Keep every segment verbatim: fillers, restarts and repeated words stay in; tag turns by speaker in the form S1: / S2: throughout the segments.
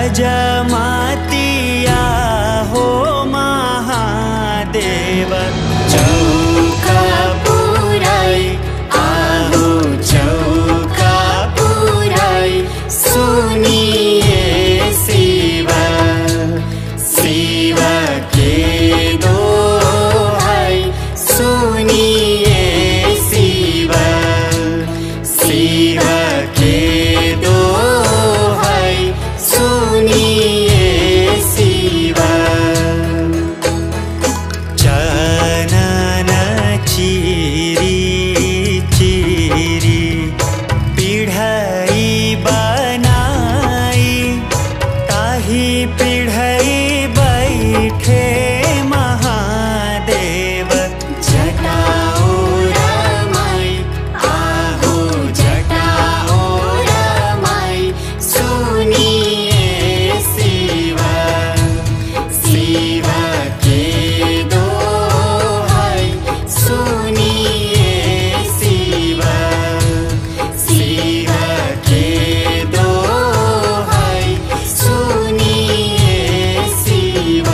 S1: अजमातिया हो महादेव चौका पुराई आहो चौका पुराई सुनिए शिव शिव के दोहाई सुनिए शिव शिव के दोहाई सुनिए शिव चनन चिरी चिरी पिढ़ई बनाई ताही पिढ़ई बैठे महादेव जटाओ रमाई आहो जटाओ रमाई सुनिए शिव शिव के दोहाई सुनिए शिव शिव के दोहाई सुनिए शिव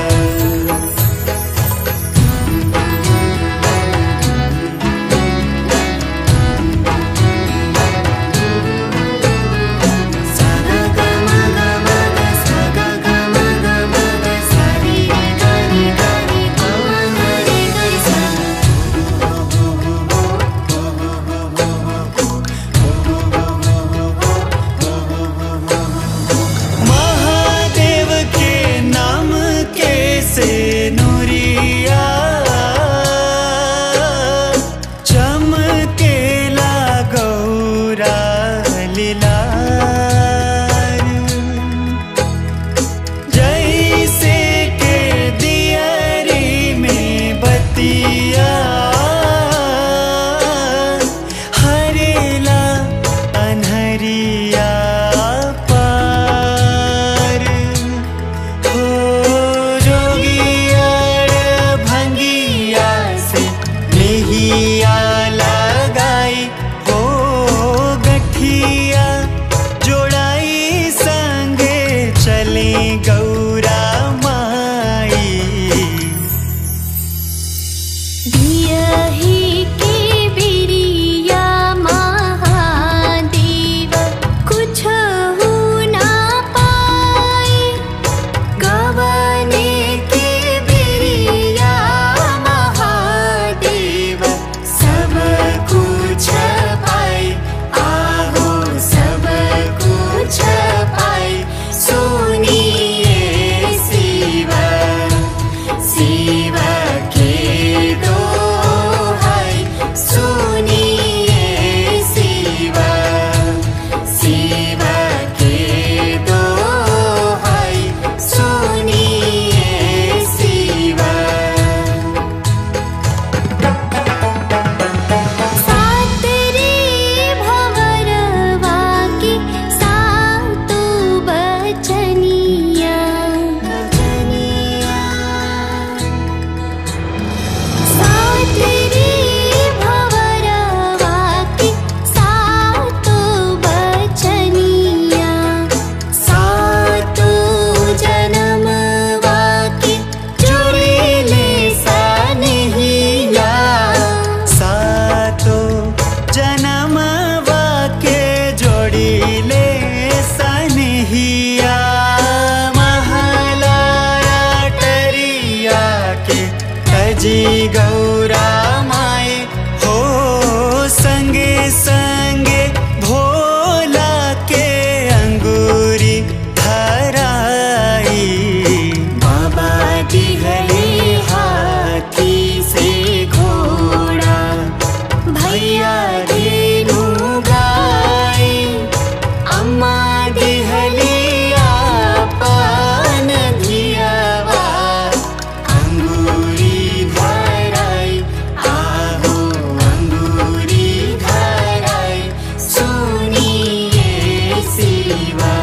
S1: महादेव के नाम के से नूरिया चमकेला गौरा लीलार जैसे के दियरी में बतिया हरेला अनहरिया पार हो जोगियार भंगिया से नेहिया लगाई हो गठिया जोड़ाई संगे चले गौरा माई
S2: दियहि के बिरिया महादेव कुछहु ना पाई गवने के बिरिया महादेव सब कुछ पाई आहो सब कुछ पाई सुनिए शिव शिव के दोहाई सुनिए शिव शिव के दोहाई सुनिए शिव सातरे भंवरवा के सातो बचनिया सातरे भंवरवा के सातो बचनिया सातो जनमवा के जोड़ेले सनहिया
S1: सातो जनमवा के जोड़िले सनहिया महलाया टरिया के तजी गौरा माए हो संगे संगे भोला के अंगूरी धराई बाबा दिहले हाथी से घोड़ा भैया देनु गाय अम्मा दिहले आपन धियावा अंगूरी धराई आहो अंगूरी धराई सुनिए शिवा